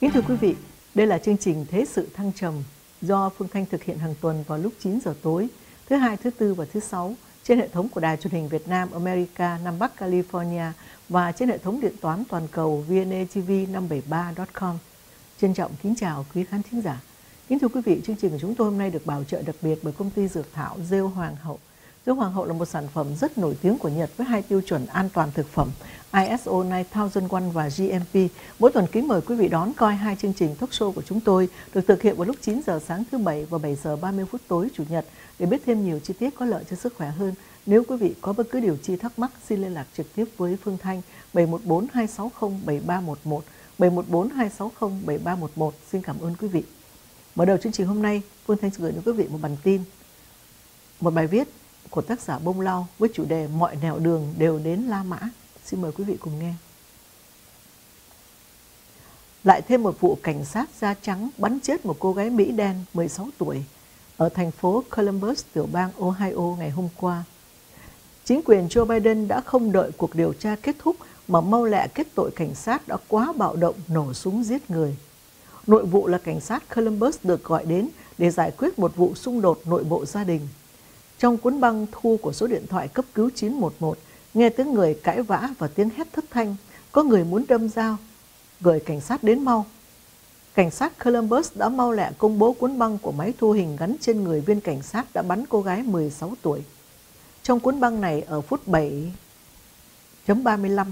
Kính thưa quý vị, đây là chương trình Thế sự thăng trầm do Phương Thanh thực hiện hàng tuần vào lúc 9 giờ tối, thứ Hai, thứ Tư và thứ Sáu trên hệ thống của Đài Truyền hình Việt Nam America Nam Bắc California và trên hệ thống điện toán toàn cầu vnatv573.com. Trân trọng kính chào quý khán thính giả. Kính thưa quý vị, chương trình của chúng tôi hôm nay được bảo trợ đặc biệt bởi công ty dược thảo Rêu Hoàng Hậu. Rêu Hoàng Hậu là một sản phẩm rất nổi tiếng của Nhật với 2 tiêu chuẩn an toàn thực phẩm ISO 9001 và GMP. Mỗi tuần kính mời quý vị đón coi 2 chương trình talk show của chúng tôi được thực hiện vào lúc 9 giờ sáng thứ Bảy và 7 giờ 30 phút tối Chủ nhật. Để biết thêm nhiều chi tiết có lợi cho sức khỏe hơn, nếu quý vị có bất cứ điều chi thắc mắc, xin liên lạc trực tiếp với Phương Thanh 714-260-7311, 714-260-7311. Xin cảm ơn quý vị. Mở đầu chương trình hôm nay, Phương Thanh sẽ gửi đến quý vị một bản tin, một bài viết của tác giả Bông Lau với chủ đề Mọi nẻo đường đều đến La Mã. Xin mời quý vị cùng nghe. Lại thêm một vụ cảnh sát da trắng bắn chết một cô gái Mỹ đen 16 tuổi ở thành phố Columbus, tiểu bang Ohio ngày hôm qua. Chính quyền Joe Biden đã không đợi cuộc điều tra kết thúc mà mau lẹ kết tội cảnh sát đã quá bạo động nổ súng giết người. Nội vụ là cảnh sát Columbus được gọi đến để giải quyết một vụ xung đột nội bộ gia đình. Trong cuốn băng thu của số điện thoại cấp cứu 911, nghe tiếng người cãi vã và tiếng hét thất thanh, có người muốn đâm dao, gửi cảnh sát đến mau. Cảnh sát Columbus đã mau lẹ công bố cuốn băng của máy thu hình gắn trên người viên cảnh sát đã bắn cô gái 16 tuổi. Trong cuốn băng này ở phút 7:35,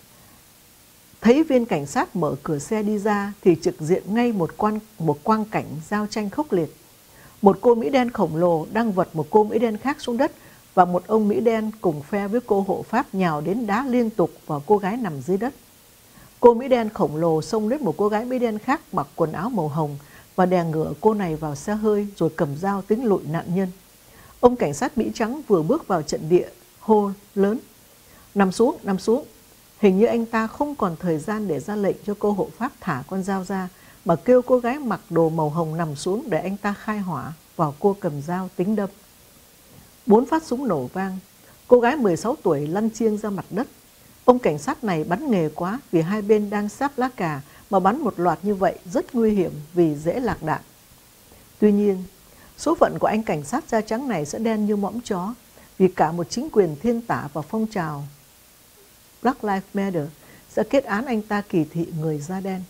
thấy viên cảnh sát mở cửa xe đi ra thì trực diện ngay một quang cảnh giao tranh khốc liệt. Một cô Mỹ đen khổng lồ đang vật một cô Mỹ đen khác xuống đất và một ông Mỹ đen cùng phe với cô hộ pháp nhào đến đá liên tục vào cô gái nằm dưới đất. Cô Mỹ đen khổng lồ xông đến một cô gái Mỹ đen khác mặc quần áo màu hồng và đè ngửa cô này vào xe hơi rồi cầm dao tính lụi nạn nhân. Ông cảnh sát Mỹ trắng vừa bước vào trận địa hô lớn: Nằm xuống, nằm xuống. Hình như anh ta không còn thời gian để ra lệnh cho cô hộ pháp thả con dao ra, mà kêu cô gái mặc đồ màu hồng nằm xuống để anh ta khai hỏa vào cô cầm dao tính đâm. 4 phát súng nổ vang, cô gái 16 tuổi lăn chiêng ra mặt đất. Ông cảnh sát này bắn nghề quá vì hai bên đang sáp lá cà mà bắn một loạt như vậy rất nguy hiểm vì dễ lạc đạn. Tuy nhiên, số phận của anh cảnh sát da trắng này sẽ đen như mõm chó vì cả một chính quyền thiên tả và phong trào Black Lives Matter sẽ kết án anh ta kỳ thị người da đen.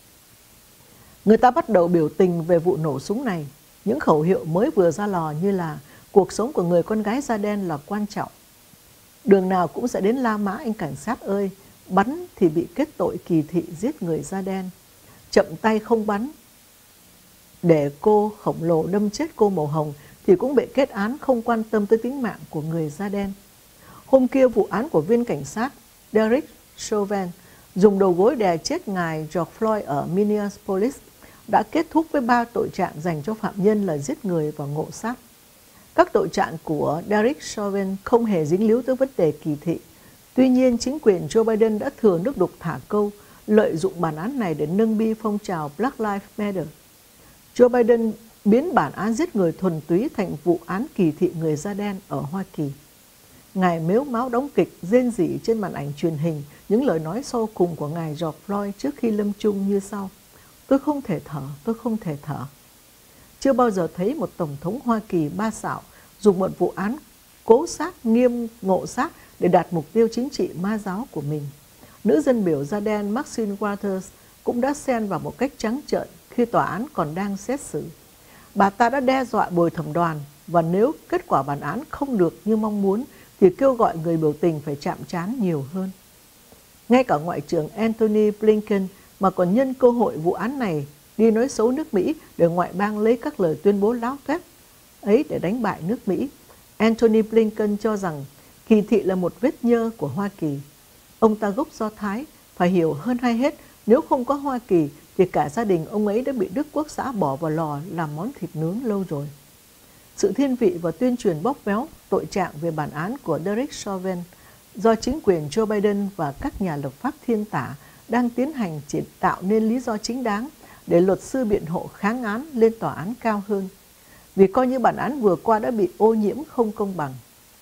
Người ta bắt đầu biểu tình về vụ nổ súng này. Những khẩu hiệu mới vừa ra lò như là cuộc sống của người con gái da đen là quan trọng. Đường nào cũng sẽ đến La Mã anh cảnh sát ơi, bắn thì bị kết tội kỳ thị giết người da đen. Chậm tay không bắn để cô khổng lồ đâm chết cô màu hồng thì cũng bị kết án không quan tâm tới tính mạng của người da đen. Hôm kia vụ án của viên cảnh sát Derek Chauvin dùng đầu gối đè chết ngài George Floyd ở Minneapolis đã kết thúc với 3 tội trạng dành cho phạm nhân là giết người và ngộ sát. Các tội trạng của Derek Chauvin không hề dính líu tới vấn đề kỳ thị. Tuy nhiên, chính quyền Joe Biden đã thừa nước đục thả câu, lợi dụng bản án này để nâng bi phong trào Black Lives Matter. Joe Biden biến bản án giết người thuần túy thành vụ án kỳ thị người da đen ở Hoa Kỳ. Ngài mếu máo đóng kịch rên rỉ trên màn ảnh truyền hình những lời nói sau cùng của ngài George Floyd trước khi lâm chung như sau: Tôi không thể thở, tôi không thể thở. Chưa bao giờ thấy một tổng thống Hoa Kỳ ba xạo dùng một vụ án cố sát, nghiêm ngộ sát để đạt mục tiêu chính trị ma giáo của mình. Nữ dân biểu da đen Maxine Waters cũng đã xen vào một cách trắng trợn khi tòa án còn đang xét xử. Bà ta đã đe dọa bồi thẩm đoàn và nếu kết quả bản án không được như mong muốn thì kêu gọi người biểu tình phải chạm trán nhiều hơn. Ngay cả Ngoại trưởng Antony Blinken mà còn nhân cơ hội vụ án này đi nói xấu nước Mỹ để ngoại bang lấy các lời tuyên bố láo phép ấy để đánh bại nước Mỹ. Antony Blinken cho rằng kỳ thị là một vết nhơ của Hoa Kỳ. Ông ta gốc Do Thái, phải hiểu hơn hay hết, nếu không có Hoa Kỳ thì cả gia đình ông ấy đã bị Đức Quốc xã bỏ vào lò làm món thịt nướng lâu rồi. Sự thiên vị và tuyên truyền bóp méo tội trạng về bản án của Derek Chauvin do chính quyền Joe Biden và các nhà lập pháp thiên tả đang tiến hành chỉ tạo nên lý do chính đáng để luật sư biện hộ kháng án lên tòa án cao hơn, vì coi như bản án vừa qua đã bị ô nhiễm không công bằng.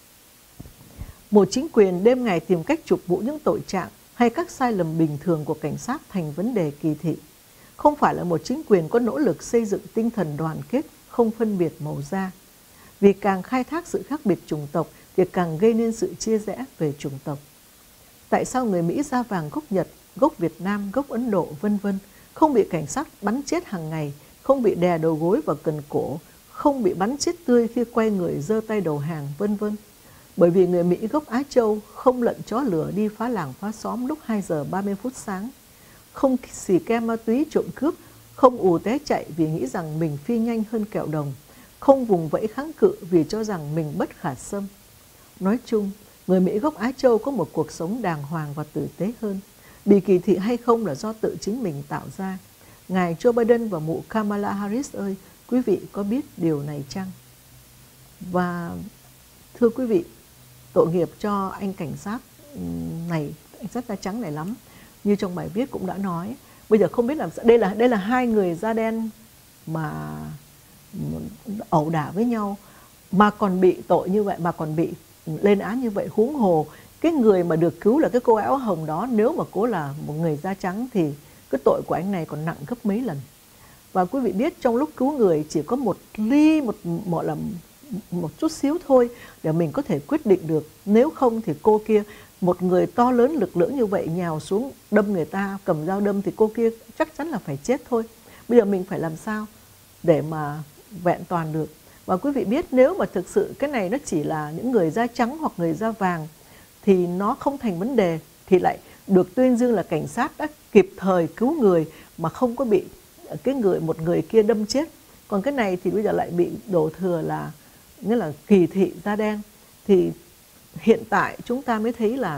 Một chính quyền đêm ngày tìm cách chụp mũ những tội trạng hay các sai lầm bình thường của cảnh sát thành vấn đề kỳ thị. không phải là một chính quyền có nỗ lực xây dựng tinh thần đoàn kết, không phân biệt màu da. Vì càng khai thác sự khác biệt chủng tộc thì càng gây nên sự chia rẽ về chủng tộc. Tại sao người Mỹ da vàng gốc Nhật, gốc Việt Nam, gốc Ấn Độ, vân vân không bị cảnh sát bắn chết hàng ngày, không bị đè đầu gối vào cần cổ, không bị bắn chết tươi khi quay người giơ tay đầu hàng, vân vân? Bởi vì người Mỹ gốc Á Châu không lận chó lửa đi phá làng phá xóm lúc 2 giờ 30 phút sáng, không xì ke ma túy trộm cướp, không ù té chạy vì nghĩ rằng mình phi nhanh hơn kẹo đồng, không vùng vẫy kháng cự vì cho rằng mình bất khả xâm. Nói chung, người Mỹ gốc Á Châu có một cuộc sống đàng hoàng và tử tế hơn. Bị kỳ thị hay không là do tự chính mình tạo ra. Ngài Joe Biden và mụ Kamala Harris ơi, quý vị có biết điều này chăng? Và thưa quý vị, tội nghiệp cho anh cảnh sát này, anh sát da trắng này lắm. Như trong bài viết cũng đã nói, bây giờ không biết làm sao, đây là hai người da đen mà ẩu đả với nhau mà còn bị tội như vậy, mà còn bị lên án như vậy. Huống hồ cái người mà được cứu là cái cô áo hồng đó, nếu mà cô là một người da trắng thì cái tội của anh này còn nặng gấp mấy lần. Và quý vị biết trong lúc cứu người chỉ có một chút xíu thôi để mình có thể quyết định được. Nếu không thì cô kia, một người to lớn lực lưỡng như vậy nhào xuống đâm người ta, cầm dao đâm thì cô kia chắc chắn là phải chết thôi. Bây giờ mình phải làm sao để mà vẹn toàn được? Và quý vị biết nếu mà thực sự cái này nó chỉ là những người da trắng hoặc người da vàng thì nó không thành vấn đề, thì lại được tuyên dương là cảnh sát đã kịp thời cứu người mà không có bị một người kia đâm chết. Còn cái này thì bây giờ lại bị đổ thừa là nghĩa là kỳ thị da đen. Thì hiện tại chúng ta mới thấy là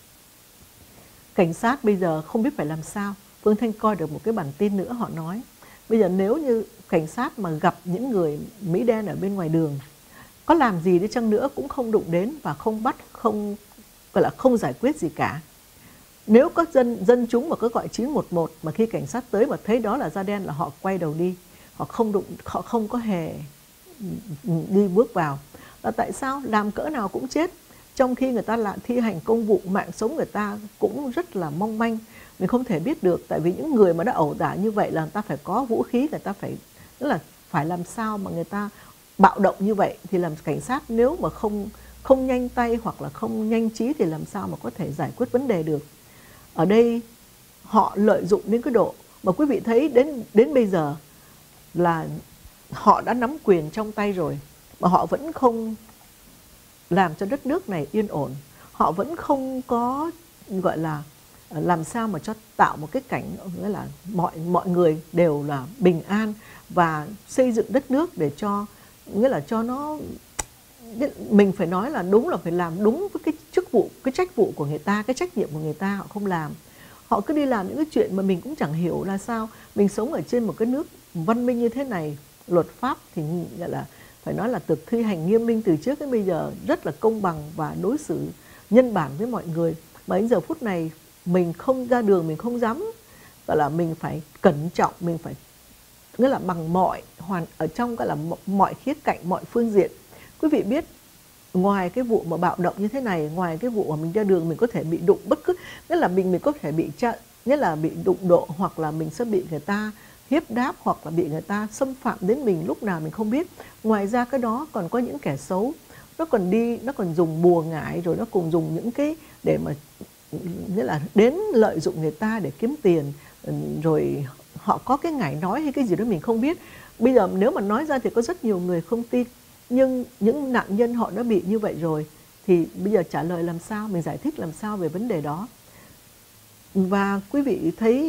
cảnh sát bây giờ không biết phải làm sao. Phương Thanh coi được một cái bản tin nữa, họ nói bây giờ nếu như cảnh sát mà gặp những người Mỹ đen ở bên ngoài đường, có làm gì đi chăng nữa cũng không đụng đến và không bắt, không gọi là không giải quyết gì cả. Nếu có dân chúng mà có gọi 911 mà khi cảnh sát tới mà thấy đó là da đen là họ quay đầu đi, họ không đụng, họ không có hề đi bước vào. Là tại sao làm cỡ nào cũng chết, trong khi người ta lại thi hành công vụ, mạng sống người ta cũng rất là mong manh. Mình không thể biết được, tại vì những người mà đã ẩu đả như vậy là người ta phải có vũ khí, người ta phải, tức là phải làm sao mà người ta bạo động như vậy thì làm cảnh sát nếu mà không nhanh tay hoặc là không nhanh trí thì làm sao mà có thể giải quyết vấn đề được. Ở đây họ lợi dụng đến cái độ mà quý vị thấy đến bây giờ là họ đã nắm quyền trong tay rồi mà họ vẫn không làm cho đất nước này yên ổn. Họ vẫn không có gọi là làm sao mà cho tạo một cái cảnh nghĩa là mọi người đều là bình an và xây dựng đất nước để cho nghĩa là cho nó, mình phải nói là đúng là phải làm đúng với cái chức vụ, cái trách vụ của người ta, cái trách nhiệm của người ta họ không làm. Họ cứ đi làm những cái chuyện mà mình cũng chẳng hiểu là sao. Mình sống ở trên một cái nước văn minh như thế này, luật pháp thì gọi là phải nói là được thi hành nghiêm minh từ trước đến bây giờ, rất là công bằng và đối xử nhân bản với mọi người. Mà đến giờ phút này mình không ra đường, mình không dám, gọi là mình phải cẩn trọng, mình phải nghĩa là bằng mọi ở trong gọi là mọi khía cạnh, mọi phương diện. Quý vị biết ngoài cái vụ mà bạo động như thế này, ngoài cái vụ mà mình ra đường mình có thể bị đụng bất cứ, nghĩa là mình có thể bị nghĩa là bị đụng độ, hoặc là mình sẽ bị người ta hiếp đáp, hoặc là bị người ta xâm phạm đến mình lúc nào mình không biết. Ngoài ra cái đó còn có những kẻ xấu, nó còn dùng bùa ngải, rồi nó cùng dùng những cái để mà nghĩa là đến lợi dụng người ta để kiếm tiền, rồi họ có cái ngải nói hay cái gì đó mình không biết. Bây giờ nếu mà nói ra thì có rất nhiều người không tin, nhưng những nạn nhân họ đã bị như vậy rồi thì bây giờ trả lời làm sao, mình giải thích làm sao về vấn đề đó. Và quý vị thấy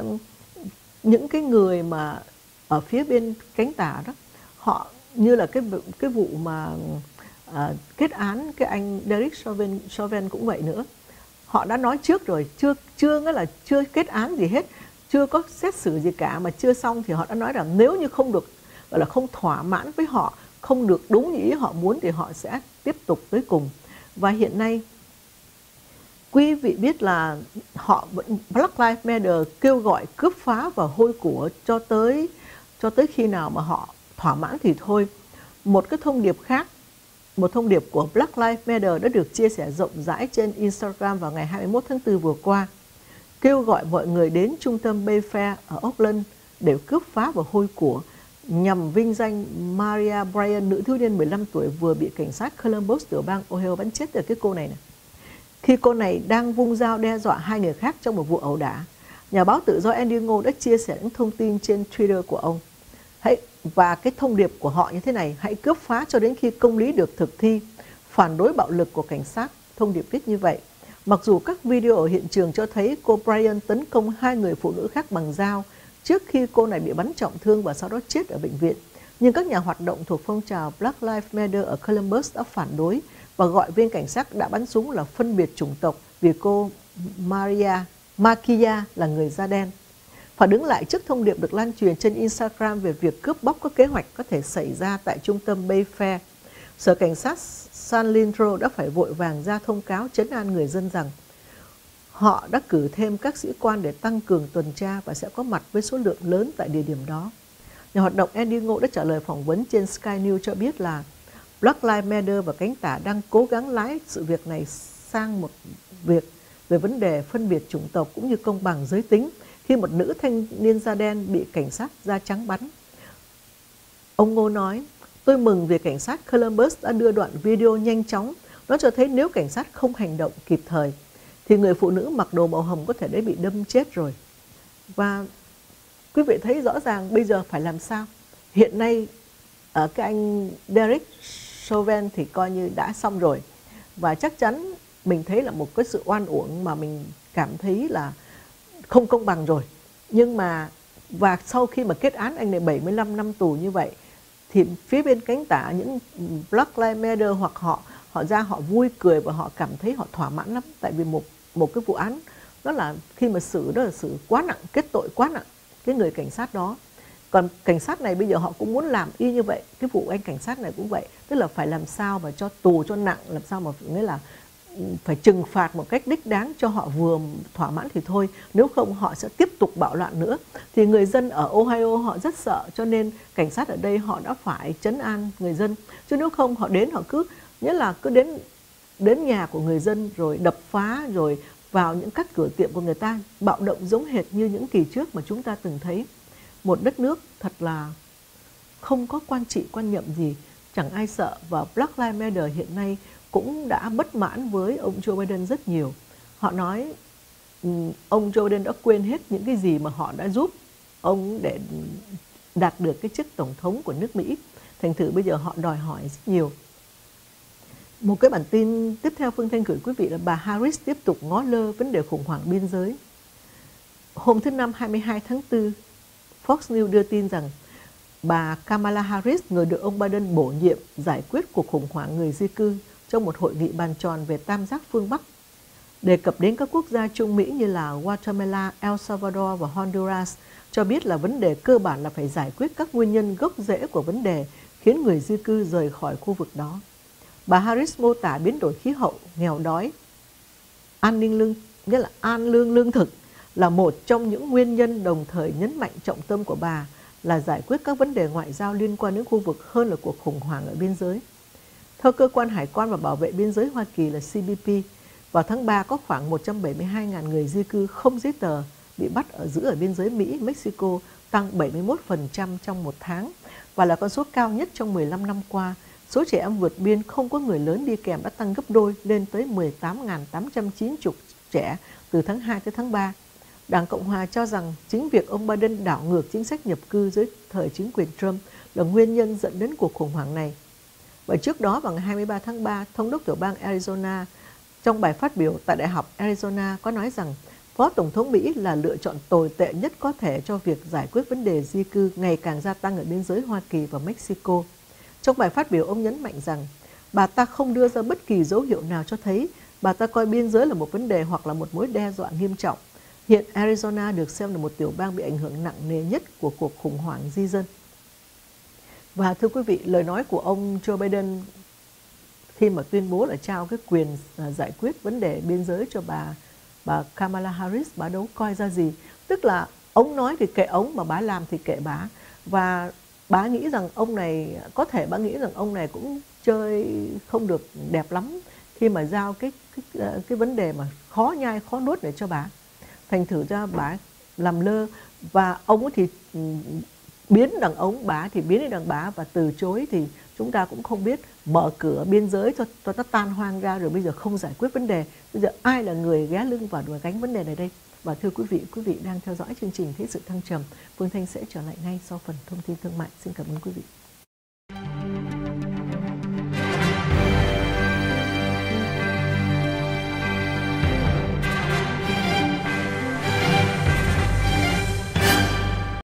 những cái người mà ở phía bên cánh tả đó, họ như là cái vụ mà kết án cái anh Derek Chauvin cũng vậy nữa. Họ đã nói trước rồi, chưa nghĩa là chưa kết án gì hết, chưa có xét xử gì cả, mà chưa xong thì họ đã nói rằng nếu như không được, gọi là không thỏa mãn với họ, không được đúng như ý họ muốn thì họ sẽ tiếp tục tới cùng. Và hiện nay quý vị biết là họ vẫn Black Lives Matter kêu gọi cướp phá và hôi của cho tới khi nào mà họ thỏa mãn thì thôi. Một cái thông điệp khác, một thông điệp của Black Lives Matter đã được chia sẻ rộng rãi trên Instagram vào ngày 21 tháng 4 vừa qua. kêu gọi mọi người đến trung tâm Mayfair ở Auckland để cướp phá và hôi của nhằm vinh danh Maria Bryan, nữ thiếu niên 15 tuổi vừa bị cảnh sát Columbus tiểu bang Ohio bắn chết. Từ cái cô này khi cô này đang vung dao đe dọa 2 người khác trong một vụ ẩu đả. Nhà báo tự do Andy Ngô đã chia sẻ những thông tin trên Twitter của ông. Và cái thông điệp của họ như thế này: hãy cướp phá cho đến khi công lý được thực thi, phản đối bạo lực của cảnh sát. Thông điệp viết như vậy. Mặc dù các video ở hiện trường cho thấy cô Bryan tấn công 2 người phụ nữ khác bằng dao trước khi cô này bị bắn trọng thương và sau đó chết ở bệnh viện, nhưng các nhà hoạt động thuộc phong trào Black Lives Matter ở Columbus đã phản đối và gọi viên cảnh sát đã bắn súng là phân biệt chủng tộc vì cô Makia là người da đen. Phản ứng lại trước thông điệp được lan truyền trên Instagram về việc cướp bóc có kế hoạch có thể xảy ra tại trung tâm Mayfair, Sở Cảnh sát San Leandro đã phải vội vàng ra thông cáo trấn an người dân rằng họ đã cử thêm các sĩ quan để tăng cường tuần tra và sẽ có mặt với số lượng lớn tại địa điểm đó. Nhà hoạt động Andy Ngô đã trả lời phỏng vấn trên Sky News cho biết là Black Lives Matter và cánh tả đang cố gắng lái sự việc này sang một việc về vấn đề phân biệt chủng tộc cũng như công bằng giới tính khi một nữ thanh niên da đen bị cảnh sát da trắng bắn. Ông Ngô nói, tôi mừng vì cảnh sát Columbus đã đưa đoạn video nhanh chóng. Nó cho thấy nếu cảnh sát không hành động kịp thời thì người phụ nữ mặc đồ màu hồng có thể đã bị đâm chết rồi. Và quý vị thấy rõ ràng bây giờ phải làm sao. Hiện nay cái anh Derek Chauvin thì coi như đã xong rồi. Và chắc chắn mình thấy là một cái sự oan uổng mà mình cảm thấy là không công bằng rồi. Nhưng mà và sau khi mà kết án anh này 75 năm tù như vậy thì phía bên cánh tả những Black Lives Matter hoặc họ ra họ vui cười và họ cảm thấy họ thỏa mãn lắm, tại vì một cái vụ án đó là khi mà xử đó là xử quá nặng, kết tội quá nặng cái người cảnh sát đó. Còn cảnh sát này bây giờ họ cũng muốn làm y như vậy, cái vụ anh cảnh sát này cũng vậy, tức là phải làm sao mà cho tù cho nặng, làm sao mà nghĩa là phải trừng phạt một cách đích đáng cho họ vừa thỏa mãn thì thôi, nếu không họ sẽ tiếp tục bạo loạn nữa. Thì người dân ở Ohio họ rất sợ, cho nên cảnh sát ở đây họ đã phải trấn an người dân, chứ nếu không họ đến họ cứ nghĩa là cứ đến nhà của người dân rồi đập phá, rồi vào những các cửa tiệm của người ta, bạo động giống hệt như những kỳ trước mà chúng ta từng thấy. Một đất nước thật là không có quan trị quan nhậm gì, chẳng ai sợ. Và Black Lives Matter hiện nay cũng đã bất mãn với ông Joe Biden rất nhiều. Họ nói ông Joe Biden đã quên hết những cái gì mà họ đã giúp ông để đạt được cái chức tổng thống của nước Mỹ. Thành thử bây giờ họ đòi hỏi rất nhiều. Một cái bản tin tiếp theo Phương Thanh gửi quý vị là bà Harris tiếp tục ngó lơ vấn đề khủng hoảng biên giới. Hôm thứ Năm 22 tháng 4, Fox News đưa tin rằng bà Kamala Harris, người được ông Biden bổ nhiệm giải quyết cuộc khủng hoảng người di cư trong một hội nghị bàn tròn về tam giác phương Bắc, đề cập đến các quốc gia Trung Mỹ như là Guatemala, El Salvador và Honduras, cho biết là vấn đề cơ bản là phải giải quyết các nguyên nhân gốc rễ của vấn đề khiến người di cư rời khỏi khu vực đó. Bà Harris mô tả biến đổi khí hậu, nghèo đói, an lương lương thực là một trong những nguyên nhân, đồng thời nhấn mạnh trọng tâm của bà là giải quyết các vấn đề ngoại giao liên quan đến khu vực hơn là cuộc khủng hoảng ở biên giới. Theo Cơ quan Hải quan và Bảo vệ Biên giới Hoa Kỳ là CBP, vào tháng 3 có khoảng 172.000 người di cư không giấy tờ bị bắt giữ ở biên giới Mỹ-Mexico, tăng 71% trong một tháng và là con số cao nhất trong 15 năm qua. Số trẻ em vượt biên không có người lớn đi kèm đã tăng gấp đôi lên tới 18.890 trẻ từ tháng 2 tới tháng 3. Đảng Cộng Hòa cho rằng chính việc ông Biden đảo ngược chính sách nhập cư dưới thời chính quyền Trump là nguyên nhân dẫn đến cuộc khủng hoảng này. Và trước đó vào ngày 23 tháng 3, Thống đốc tiểu bang Arizona trong bài phát biểu tại Đại học Arizona có nói rằng Phó Tổng thống Mỹ là lựa chọn tồi tệ nhất có thể cho việc giải quyết vấn đề di cư ngày càng gia tăng ở biên giới Hoa Kỳ và Mexico. Trong bài phát biểu, ông nhấn mạnh rằng bà ta không đưa ra bất kỳ dấu hiệu nào cho thấy bà ta coi biên giới là một vấn đề hoặc là một mối đe dọa nghiêm trọng. Hiện Arizona được xem là một tiểu bang bị ảnh hưởng nặng nề nhất của cuộc khủng hoảng di dân. Và thưa quý vị, lời nói của ông Joe Biden khi mà tuyên bố là trao cái quyền giải quyết vấn đề biên giới cho bà Kamala Harris, bà đâu coi ra gì. Tức là ông nói thì kệ ông, mà bà làm thì kệ bà. Và bà nghĩ rằng ông này, có thể bà nghĩ rằng ông này cũng chơi không được đẹp lắm khi mà giao cái vấn đề mà khó nhai, khó nuốt để cho bà. thành thử ra bà làm lơ, và ông thì biến đằng ông, bà thì biến đi đằng bà, và từ chối thì chúng ta cũng không biết, mở cửa biên giới cho nó tan hoang ra rồi bây giờ không giải quyết vấn đề. Bây giờ ai là người ghé lưng vào đùa gánh vấn đề này đây? Và thưa quý vị đang theo dõi chương trình Thế sự thăng trầm. Phương Thanh sẽ trở lại ngay sau phần thông tin thương mại. Xin cảm ơn quý vị.